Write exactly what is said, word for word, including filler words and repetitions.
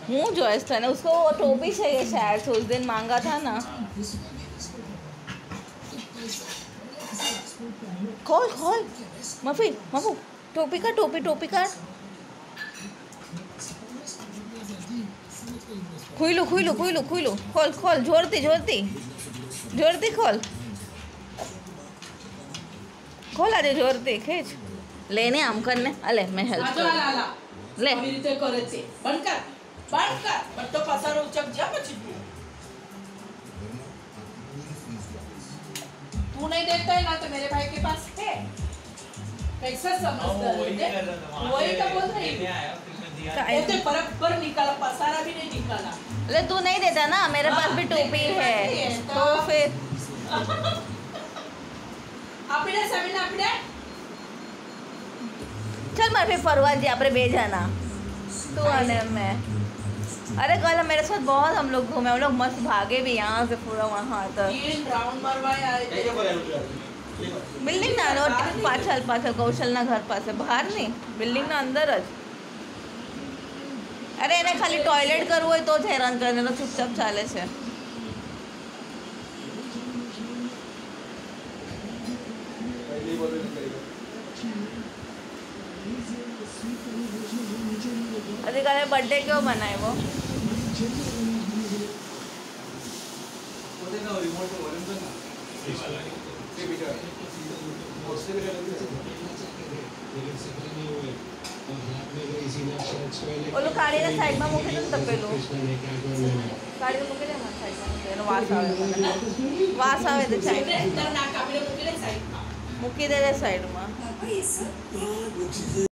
हूँ जॉयस था ना, उसको वो टोपी चाहिए शायद से, उस दिन मांगा था ना। खोल खोल मफी मफू, टोपी का टोपी टोपी का खुईलू खुईलू खुईलू खुईलू खोल खोल, जोरती जोरती जोरती खोल खोल, आजे जोरती खींच, लेने आम करने, अले मैं हेल्प कर ले રીતે કરે છે, બંધ કર બંધ કર, બધો પસારો ઉચક જા પછી तू नहीं देखता है ना, तो मेरे भाई के पास है, कैसा समझता है, वही तो बोल रही है, तो बराबर निकाला, पसारा भी नहीं निकाला। अरे तू नहीं देता ना, मेरे पास भी टोपी है, तो फिर આપણે સમીના આપણે चल मैं फिर फरवा जी आपने भेजा ना तू आने में। अरे कल मेरे साथ बहुत हम लोग घूमे, हम लोग मस्त भागे भी यहाँ से पूरा वहाँ तक, तीन राउंड मरवाए आए बिल्डिंग ना नो पाछल पाछल कौशल ना घर पास बाहर नहीं, बिल्डिंग ना अंदर ज। अरे એને ખાલી ટોયલેટ કરવું હોય તો જ હેરાન કરે, તો ચૂપચાપ ચાલે છે। अरे कल बर्थडे क्यों मनाए वो? ઓલું કાઢીને સાઈડમાં મૂકી દો ને તપેલું, કાઢીને મૂકી દે મને સાઈડમાં, એનો વાસ આવે, મને વાસ આવે તો સાઈડ મૂકી દે સાઈડમાં।